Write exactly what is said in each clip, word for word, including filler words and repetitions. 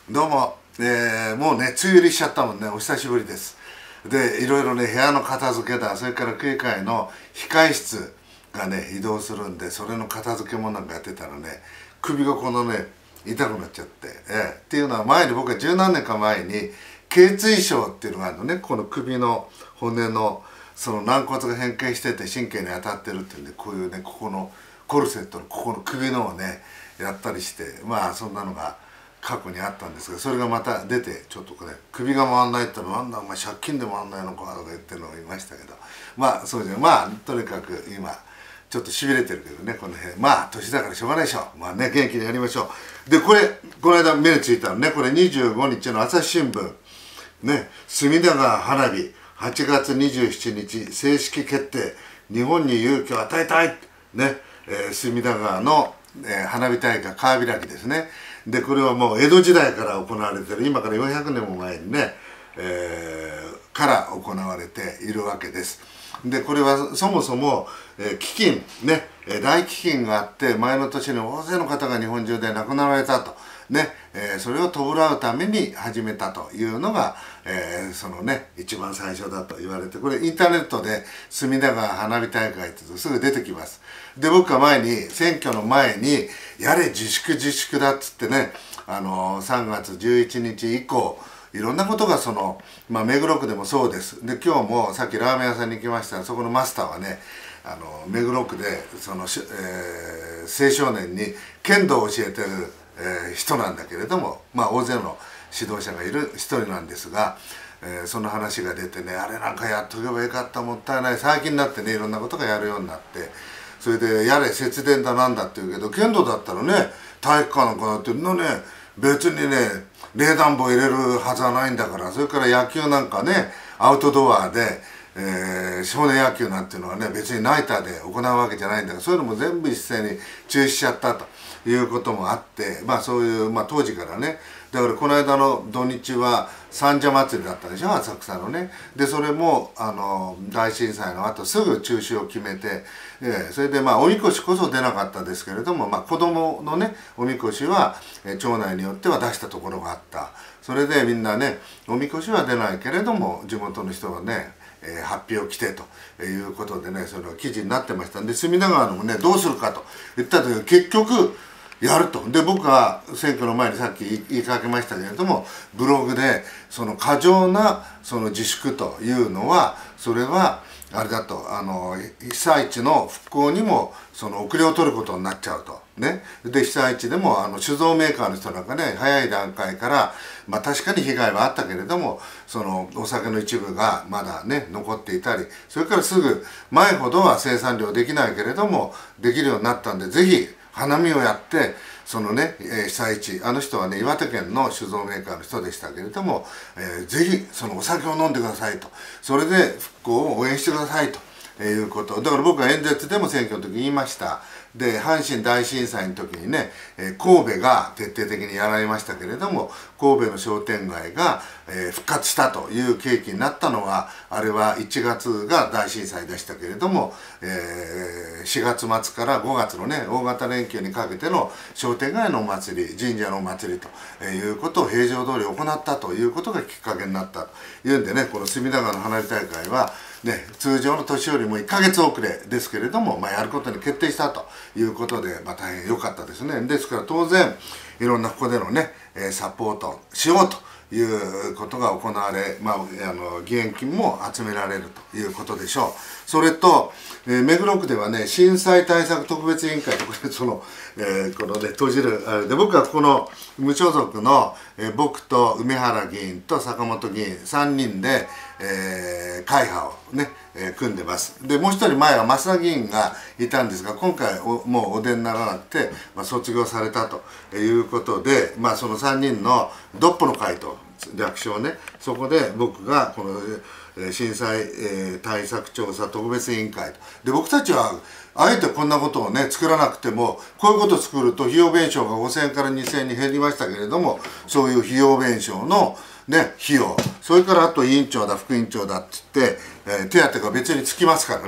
どうも、えー、もうね、梅雨入りしちゃったもんね、お久しぶりです。で、いろいろね、部屋の片付けだ、それから区議会の控室がね、移動するんで、それの片付けもなんかやってたらね、首がこのね、痛くなっちゃって、えー、っていうのは前に僕は十何年か前に、頚椎症っていうのがあるのね、この首の骨の、その軟骨が変形してて神経に当たってるっていうんで、こういうね、ここのコルセットのここの首のをね、やったりして、まあそんなのが、過去にあったんですが、それがまた出てちょっとこれ首が回んないってのはなんだお前借金で回んないのかとか言ってるのがいましたけど、まあそうじゃまあとにかく今ちょっとしびれてるけどね、この辺まあ年だからしょうがないでしょう。まあね、元気にやりましょう。でこれこの間目についたのね、これにじゅうごにちの朝日新聞ね、隅田川花火はちがつにじゅうしちにち正式決定、日本に勇気を与えたいね、えー、隅田川の、えー、花火大会川開きですね。でこれはもう江戸時代から行われてる、今からよんひゃくねんも前にね、えー、から行われているわけです。でこれはそもそも、えー、飢饉ね、大飢饉があって前の年に大勢の方が日本中で亡くなられたとね、えー、それを弔うために始めたというのが、えー、そのね一番最初だと言われて、これインターネットで隅田川花火大会ってすぐ出てきます。で僕は前に選挙の前にやれ自粛自粛だっつってね、あのー、さんがつじゅういちにち以降いろんなことがその、まあ、目黒区でもそうです。で今日もさっきラーメン屋さんに行きましたら、そこのマスターはね、あの目黒区でその、えー、青少年に剣道を教えてる、えー、人なんだけれども、まあ大勢の指導者がいる一人なんですが、えー、その話が出てね、あれなんかやっとけばよかった、もったいない、最近になってねいろんなことがやるようになって、それでやれ節電だなんだって言うけど、剣道だったらね体育館なんかだってのね別にね冷暖房入れるはずはないんだから。それから野球なんかねアウトドアで、えー、少年野球なんていうのはね別にナイターで行うわけじゃないんだから、そういうのも全部一斉に中止しちゃったということもあって、まあそういう、まあ、当時からね、だからこの間の土日は三社祭りだったでしょ、浅草のね。でそれもあの大震災の後すぐ中止を決めて、えー、それでまあおみこしこそ出なかったですけれども、まあ、子供のねおみこしは、えー、町内によっては出したところがあった。それでみんなねおみこしは出ないけれども地元の人はね、えー、発表来てということでね、それは記事になってましたんで、隅田川のもねどうするかと言った時に結局やると。で僕は選挙の前にさっき言いかけましたけれども、ブログでその過剰なその自粛というのはそれはあれだと、あの被災地の復興にもその遅れを取ることになっちゃうとね。で被災地でもあの酒造メーカーの人なんかね早い段階から、まあ、確かに被害はあったけれどもそのお酒の一部がまだね残っていたり、それからすぐ前ほどは生産量できないけれどもできるようになったんで、ぜひ花見をやってそのね、えー、被災地、あの人はね岩手県の酒造メーカーの人でしたけれども、えー、ぜひそのお酒を飲んでくださいと、それで復興を応援してくださいということ。だから僕は演説でも選挙の時言いました。で阪神大震災の時にね、えー、神戸が徹底的にやられましたけれども、神戸の商店街が、えー、復活したという契機になったのは、あれはいちがつが大震災でしたけれども、えー、しがつまつからごがつのね大型連休にかけての商店街のお祭り、神社のお祭りということを平常通り行ったということがきっかけになったというんでね、この隅田川の花火大会はね、通常の年よりもいっかげつ遅れですけれども、まあ、やることに決定したということで、まあ、大変良かったですね。ですから当然いろんなここでのねサポートしようということが行われ、まあ、あの義援金も集められるということでしょう。それと、えー、目黒区ではね震災対策特別委員会とこれその、えー、このね閉じるあれで、僕はこの無所属の、えー、僕と梅原議員と坂本議員さんにんで、えー、会派をね、えー、組んでます。でもう一人前は増田議員がいたんですが、今回おもうお出にならなくて、まあ、卒業されたということで、まあ、そのさんにんのドッポの会と略称ね、そこで僕がこの震災対策調査特別委員会で、僕たちはあえてこんなことをね作らなくても、こういうことを作ると費用弁償がごせんえんからにせんえんに減りましたけれども、そういう費用弁償のね費用、それからあと委員長だ副委員長だって言って、えー、手当が別につきますからね。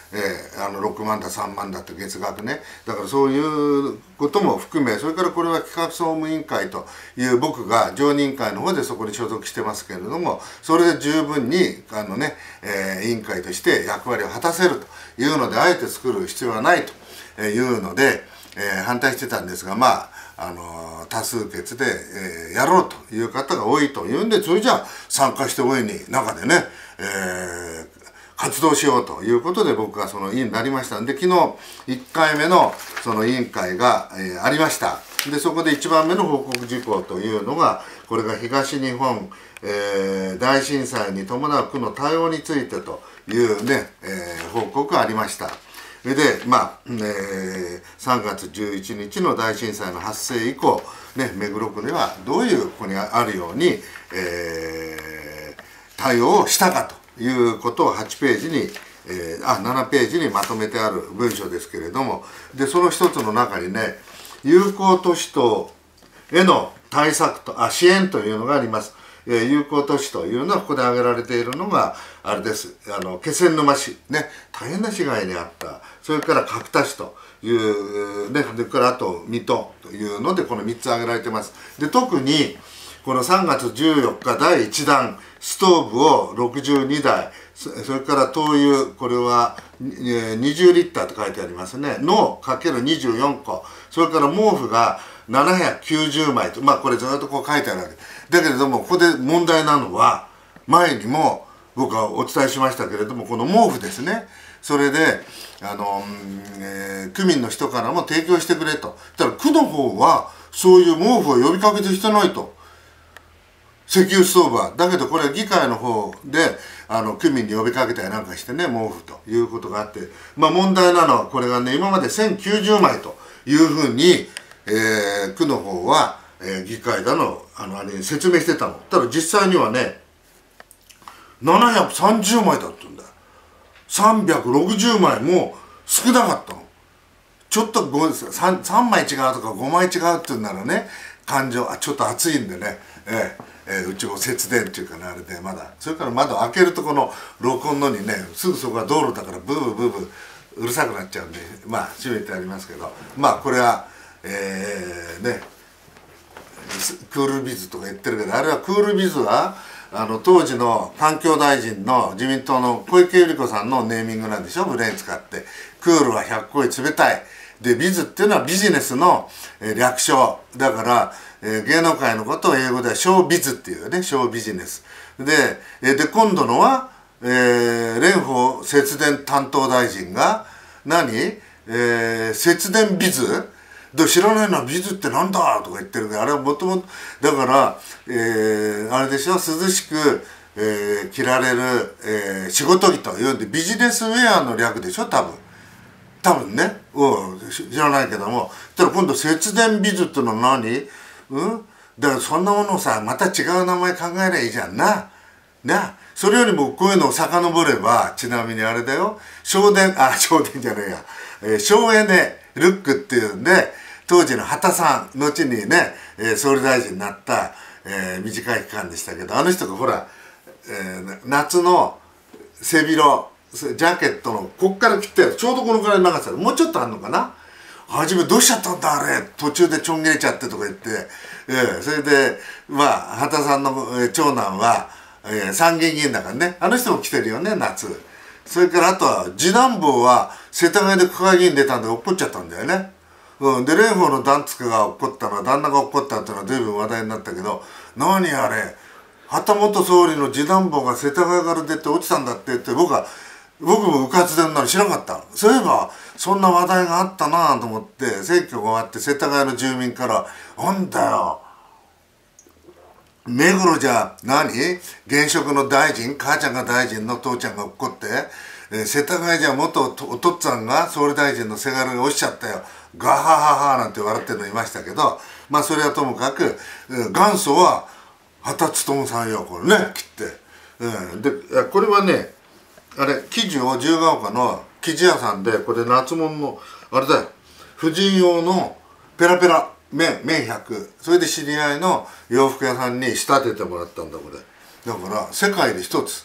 えー、あのろくまんださんまんだって月額ね。だからそういうことも含め、それからこれは企画総務委員会という僕が常任委員会の方でそこに所属してますけれども、それで十分にあのね、えー、委員会として役割を果たせるというので、あえて作る必要はないというので、えー、反対してたんですが、まああの多数決で、えー、やろうという方が多いというんで、それじゃあ参加して大いに中でね、えー活動しようということで僕がその委員になりましたんで、昨日いっかいめのその委員会が、えー、ありました。でそこでいちばんめの報告事項というのが、これが東日本、えー、大震災に伴う区の対応についてというね、えー、報告がありました。それでまあ、えー、さんがつじゅういちにちの大震災の発生以降、ね、目黒区ではどういうここにあるように、えー、対応をしたかということをはちページに、えー、あななページにまとめてある文書ですけれども、でその一つの中にね、有効都市等への対策とあ支援というのがあります。えー、有効都市というのはここで挙げられているのがあれです。あの気仙沼市ね、大変な被害に遭った。それから角田市というね、それからあと水戸というので、このみっつ挙げられてます。で特にこのさんがつじゅうよっかだいいちだんストーブをろくじゅうにだい、それから灯油、これはにじゅうリッターと書いてありますねのかけるにじゅうよんこ、それから毛布がななひゃくきゅうじゅうまいと、まあこれずっとこう書いてあるわけだけれども、ここで問題なのは、前にも僕はお伝えしましたけれども、この毛布ですね。それであの、えー、区民の人からも提供してくれと。だから区の方はそういう毛布を呼びかけてしてないと。石油ストーブは。だけどこれは議会の方であの区民に呼びかけたりなんかしてね、毛布ということがあって、まあ問題なのはこれがね、今までせんきゅうじゅうまいというふうに、えー、区の方は、えー、議会だの、あのあれに説明してたの。ただ実際にはね、ななひゃくさんじゅうまいだったんだよ。さんびゃくろくじゅうまいも少なかったの。ちょっと 3, 3枚違うとかごまい違うっていうならね、感情あちょっと暑いんでね、えーえー、うちも節電っていうかね、あれでまだ、それから窓開けるとこの録音のにね、すぐそこが道路だからブーブーブーブーうるさくなっちゃうんで、まあ閉めてありますけど、まあこれはえー、ねクールビズとか言ってるけど、あれはクールビズはあの当時の環境大臣の自民党の小池百合子さんのネーミングなんでしょ、ブレーン使って。クールはひゃっこい冷たいで、ビズっていうのはビジネスの、えー、略称だから、えー、芸能界のことを英語ではショービズっていうね、ショービジネスで、えー、で今度のは、えー、蓮舫節電担当大臣が何、えー、節電ビズで知らないのはビズってなんだとか言ってるけど、あれはもともとだから、えー、あれでしょ、涼しく、えー、着られる、えー、仕事着というんでビジネスウェアの略でしょ、多分多分ね、うん、知らないけども。ただ今度節電ビズってのは何、うん、だからそんなものをさ、また違う名前考えりゃいいじゃんな。な、それよりもこういうのを遡れば、ちなみにあれだよ、省電、あ、省電じゃねえや、えー、省エネルックっていうんで、当時の畑さん、後にね、えー、総理大臣になった、えー、短い期間でしたけど、あの人がほら、えー、夏の背広、ジャケットのこっから切ってちょうどこのくらいの長さで、もうちょっとあんのかな、初めどうしちゃったんだあれ、途中でちょん切れちゃってとか言って、えー、それでまあ畑さんの、えー、長男は、えー、参議院議員だからね、あの人も来てるよね、夏。それからあとは次男坊は世田谷で区会議員出たんで落っこっちゃったんだよね。うん、で蓮舫のダンツクが落っこったのは、旦那が落っこったっていうのは随分話題になったけど、何あれ、旗本総理の次男坊が世田谷から出て落ちたんだって言って、僕は僕もうかつでんなの知らなかった。そういえばそんな話題があったなぁと思って、選挙が終わって世田谷の住民から「なんだよ目黒じゃ何現職の大臣、母ちゃんが大臣の父ちゃんが落っこって、えー、世田谷じゃ元お, お父っつぁんが総理大臣のせがれが落ちちゃったよ、ガハハハなんて笑ってるのいましたけど、まあそれはともかく、えー、元祖は畑勉さんよ、これね切って、うん、でこれはね、あれ生地を自由が丘の生地屋さんで、これ夏物のあれだよ、婦人用のペラペラ綿綿ひゃく、それで知り合いの洋服屋さんに仕立ててもらったんだこれ。だから世界で一つ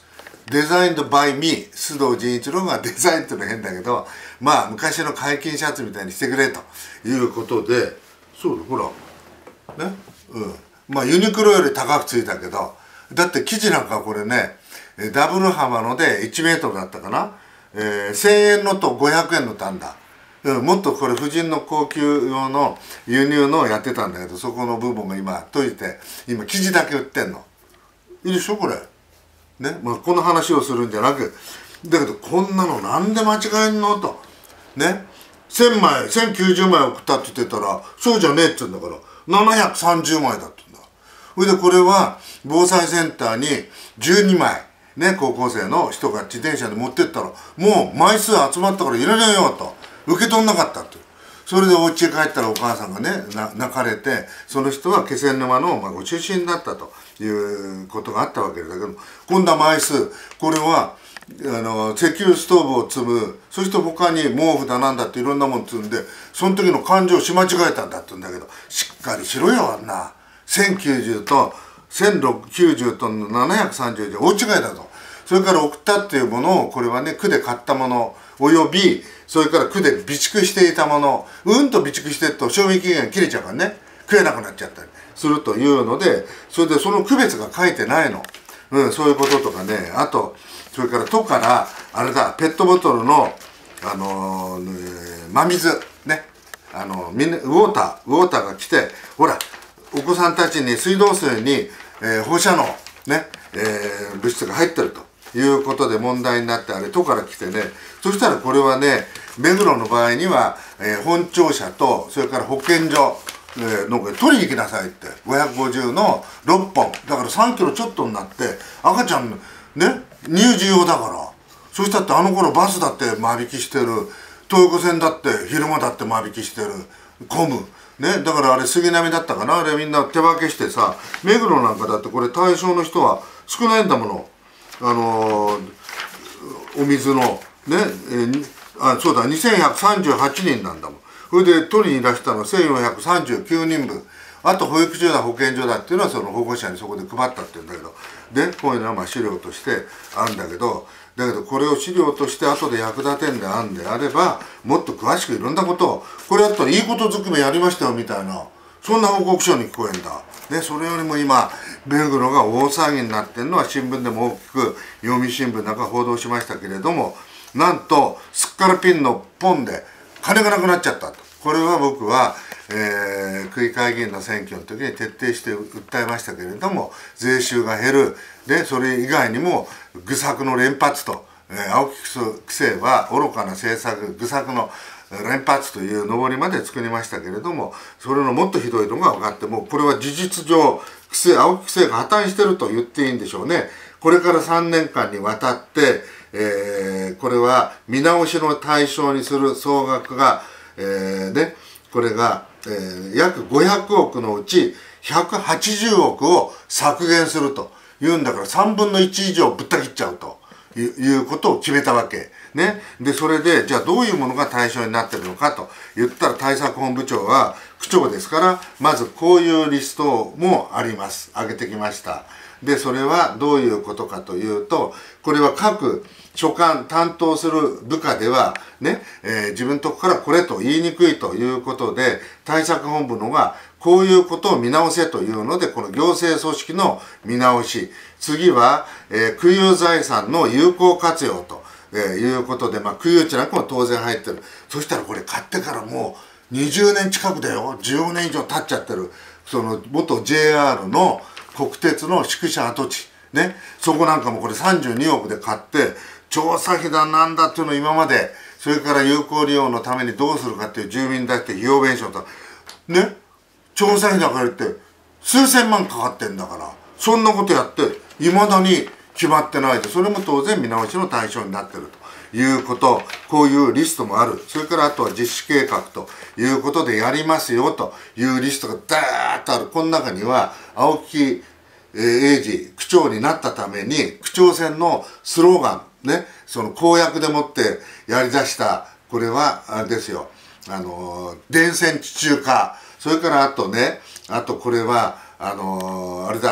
デザインドバイミー須藤仁一郎がデザインっていうのは変だけど、まあ昔の解禁シャツみたいにしてくれということで、そうだほらね、うんまあユニクロより高くついたけど、だって生地なんかこれねダブル幅のでいちメートルだったかな、えー、せんえんのとごひゃくえんのとあんだ、うん、もっとこれ婦人の高級用の輸入のをやってたんだけど、そこの部分が今解いて今生地だけ売ってんの。いいでしょこれね、まあ、この話をするんじゃなく、だけどこんなのなんで間違えんのとね、せんまいせんきゅうじゅうまい送ったって言ってたらそうじゃねえっつうんだからななひゃくさんじゅうまいだってんだ。それでこれは防災センターにじゅうにまいね、高校生の人が自転車で持ってったらもう枚数集まったから入れねえよと受け取んなかったって。それでお家へ帰ったらお母さんがね泣かれて、その人は気仙沼の、まあ、ご出身だったということがあったわけだけど、今度は枚数これはあの石油ストーブを積む、そして他に毛布だなんだっていろんなもの積んで、その時の勘定をし間違えたんだって言うんだけど、しっかりしろよあんなせんきゅうじゅうとせんきゅうじゅうとななひゃくさんじゅうじゃ大違いだと。それから送ったっていうものをこれはね区で買ったものおよびそれから区で備蓄していたもの、うんと備蓄してると賞味期限切れちゃうからね食えなくなっちゃったりするというので、それでその区別が書いてないの、うん、そういうこととかね。あとそれから都からあれだペットボトルのあのー、真水ね、あのみんなウォーターウォーターが来て、ほらお子さんたちに水道水に、えー、放射能ね、えー、物質が入ってるということで問題になって、あれ都から来てね、そしたらこれはね目黒の場合には、えー、本庁舎とそれから保健所、えー、の取りに行きなさいってごひゃくごじゅうのろっぽんだからさんキロちょっとになって、赤ちゃんね乳児用だから、そしたってあの頃バスだって間引きしてる、東横線だって昼間だって間引きしてる、混むね、だからあれ杉並だったかな、あれみんな手分けしてさ、目黒なんかだってこれ対象の人は少ないんだもの、あのー、お水のね、えー、あそうだにせんひゃくさんじゅうはちにんなんだもん。それで取りにいらしたのはせんよんひゃくさんじゅうきゅうにんぶん、あと保育所だ保健所だっていうのはその保護者にそこで配ったっていうんだけど、でこういうのはまあ資料としてあるんだけど、だけどこれを資料として後で役立てんであるんであれば、もっと詳しくいろんなことを、これやったらいいことずくめやりましたよみたいな、そんな報告書に聞こえんだ。ね、それよりも今目黒が大騒ぎになってるのは新聞でも大きく読売新聞なんか報道しましたけれども、なんとすっからピンのポンで金がなくなっちゃったと。これは僕は、えー、区議会議員の選挙の時に徹底して訴えましたけれども、税収が減るで、それ以外にも愚策の連発と、えー、青木区政は愚かな政策愚策の連発という上りまで作りましたけれども、それのもっとひどいのが分かって、もうこれは事実上区政青木区政が破綻してると言っていいんでしょうね。これからさんねんかんにわたって、えー、これは見直しの対象にする総額が、えー、ね、これが、えー、約ごひゃくおくのうちひゃくはちじゅうおくを削減するというんだから、さんぶんのいち以上ぶった切っちゃうということを決めたわけ。ね、でそれでじゃあどういうものが対象になってるのかと言ったら、対策本部長は区長ですから、まずこういうリストもあります。挙げてきました。でそれはどういうことかというと、これは各所管担当する部下ではね、えー、自分のとこからこれと言いにくいということで、対策本部のがこういうことを見直せというので、この行政組織の見直し、次は、えー、区有財産の有効活用と、えー、いうことで、まあ、区有地なんかも当然入ってる。そしたらこれ買ってからもうにじゅうねん近くだよ、じゅうよねん以上経っちゃってる、その元 ジェイアール の国鉄の宿舎跡地ね、そこなんかもこれさんじゅうにおくで買って、調査費だなんだっていうのを今まで、それから有効利用のためにどうするかっていう住民だって費用弁償とね、調査費だからって数千万かかってんだから、そんなことやっていまだに決まってないで、それも当然見直しの対象になってるということ、こういうリストもある。それからあとは実施計画ということでやりますよというリストがダーッとある。この中には青木英二区長になったために区長選のスローガンね、その公約でもってやりだした、これはあれですよ、あの電線地中化、それからあとね、あとこれはあのあれだ、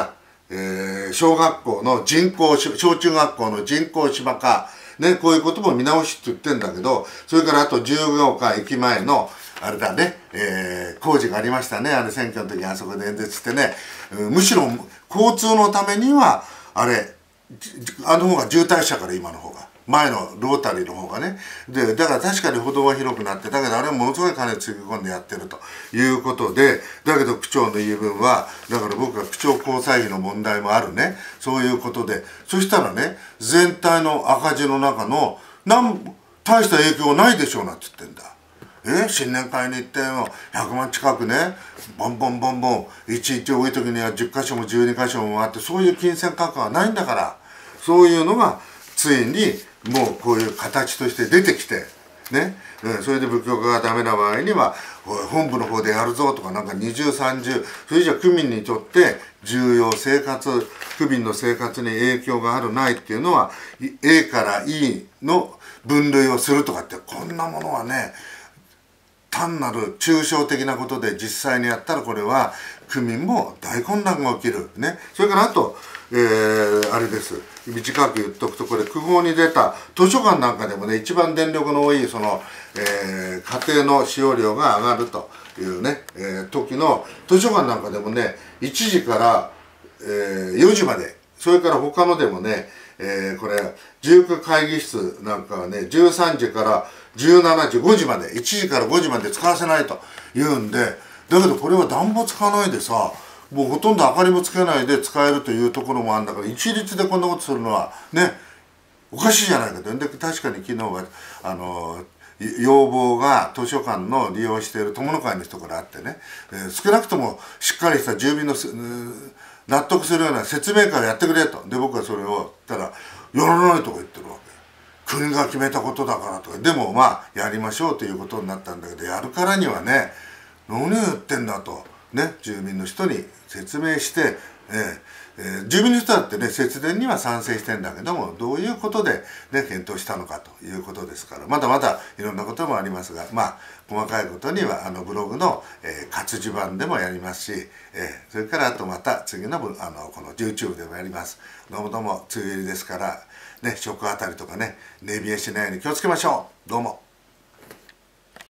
えー、小学校の人工小中学校の人工芝化ね、こういうことも見直しって言ってんだけど、それからあとじゅうごか駅前のあれだね、えー、工事がありましたね。あれ選挙の時にあそこで演説してね、むしろ交通のためにはあれあの方が渋滞したから、今の方が前のロータリーの方がね。でだから確かに歩道は広くなって、だけどあれはものすごい金つぎ込んでやってるということで、だけど区長の言い分は、だから僕は区長交際費の問題もあるね、そういうことで、そしたらね、全体の赤字の中のなん大した影響ないでしょうなって言ってんだ。え新年会に行ってもひゃくまん近くね、ボンボンボンボンいちいち多い時にはじゅっかしょもじゅうにかしょも回って、そういう金銭価格はないんだから、そういうのがついにもうこういう形として出てきてね、うん、それで部局がダメな場合には本部の方でやるぞとか、なんか二重三重、それじゃ区民にとって重要生活、区民の生活に影響があるないっていうのは A から E の分類をするとかって、こんなものはね、単なる抽象的なことで、実際にやったらこれは区民も大混乱が起きるね。それからあと、えー、あれです、短く言っとくと、これ区法に出た図書館なんかでもね、一番電力の多いその、えー、家庭の使用量が上がるというね、えー、時の図書館なんかでもね、いちじから、えー、よじまで、それから他のでもね、えー、これ住区会議室なんかはね、じゅうさんじからじゅうしちじごじまで、いちじからごじまで使わせないというんで、だけどこれは暖房使わないでさ、もうほとんど明かりもつけないで使えるというところもあるんだから、一律でこんなことするのはね、おかしいじゃないかと。で確かに昨日はあの要望が図書館の利用している友の会の人からあってね、えー、少なくともしっかりした住民の納得するような説明会をやってくれと。で僕はそれを言ったら「やらない」とか言ってるわけ。国が決めたことだからとか。でもまあやりましょうということになったんだけど、やるからにはね、何を言ってんだとね、住民の人に説明して、えーえー、住民の人だってね、節電には賛成してんだけども、どういうことで、ね、検討したのかということですから、まだまだいろんなこともありますが、まあ細かいことにはあのブログの、えー、活字版でもやりますし、えー、それからあとまた次のあのこの YouTube でもやります。どうもどうも梅雨入りですから、ね、食あたりとかね、寝冷えしないように気をつけましょう。どうも。